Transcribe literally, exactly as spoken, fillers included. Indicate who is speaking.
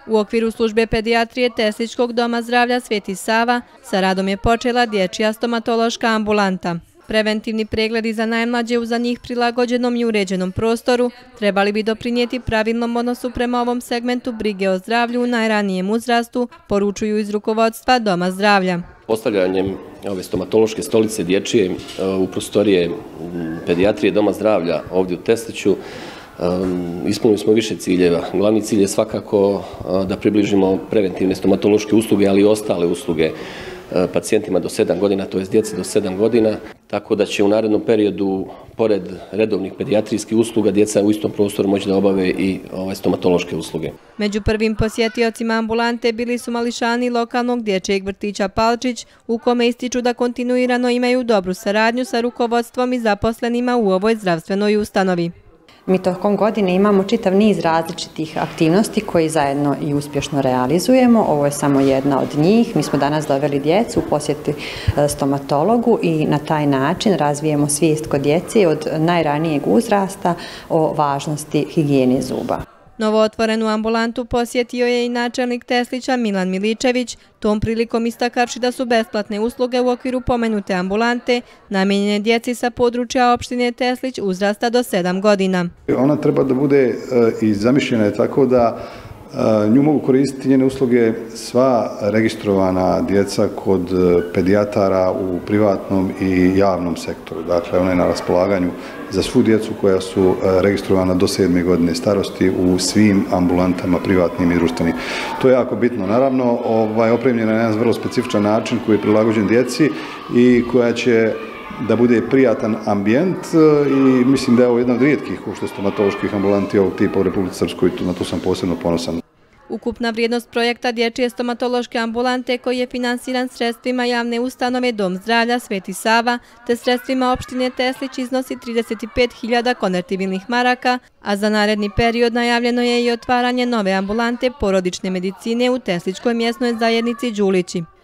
Speaker 1: U okviru službe pedijatrije Tesličkog doma zdravlja Sveti Sava sa radom je počela dječja stomatološka ambulanta. Preventivni pregledi za najmlađe u za njih prilagođenom i uređenom prostoru trebali bi doprinijeti pravilnom odnosu prema ovom segmentu brige o zdravlju u najranijem uzrastu, poručuju iz rukovodstva Doma zdravlja.
Speaker 2: Postavljanjem ove stomatološke stolice dječje u prostorije pedijatrije Doma zdravlja ovdje u Tesliću ispunili smo više ciljeva. Glavni cilj je svakako da približimo preventivne stomatološke usluge, ali i ostale usluge pacijentima do sedam godina, to je djeci do sedam godina, tako da će u narednom periodu, pored redovnih pedijatrijskih usluga, djeca u istom prostoru moći da obave i ove stomatološke usluge.
Speaker 1: Među prvim posjetiocima ambulante bili su mališani lokalnog dječjeg vrtića Palčić, u kome ističu da kontinuirano imaju dobru saradnju sa rukovodstvom i zaposlenima u ovoj zdravstvenoj ustanovi.
Speaker 3: Mi tokom godine imamo čitav niz različitih aktivnosti koji zajedno i uspješno realizujemo. Ovo je samo jedna od njih. Mi smo danas doveli djecu u posjeti stomatologu i na taj način razvijemo svijest kod djece od najranijeg uzrasta o važnosti higijene zuba.
Speaker 1: Novootvorenu ambulantu posjetio je i načelnik Teslića Milan Miličević, tom prilikom istakavši da su besplatne usluge u okviru pomenute ambulante namijenjene djeci sa područja opštine Teslić uzrasta do sedam godina.
Speaker 4: Ona treba da bude i zamišljena je tako da nju mogu koristiti njene usluge sva registrovana djeca kod pedijatara u privatnom i javnom sektoru. Dakle, ona je na raspolaganju za svu djecu koja su registrovana do sedme godine starosti u svim ambulantama privatnim i društvenim. To je jako bitno. Naravno, ovaj, opremljena je na jedan vrlo specifičan način koji je prilagođen djeci i koja će da bude prijatan ambijent i mislim da je ovo jedna od rijetkih uopšte stomatoloških ambulanti ovog tipa u Republici Srpskoj, na to sam posebno ponosan.
Speaker 1: Ukupna vrijednost projekta dječje stomatološke ambulante koji je finansiran sredstvima javne ustanove Dom zdravlja Sveti Sava te sredstvima opštine Teslić iznosi trideset pet hiljada konvertibilnih maraka, a za naredni period najavljeno je i otvaranje nove ambulante porodične medicine u Tesličkoj mjesnoj zajednici Đulići.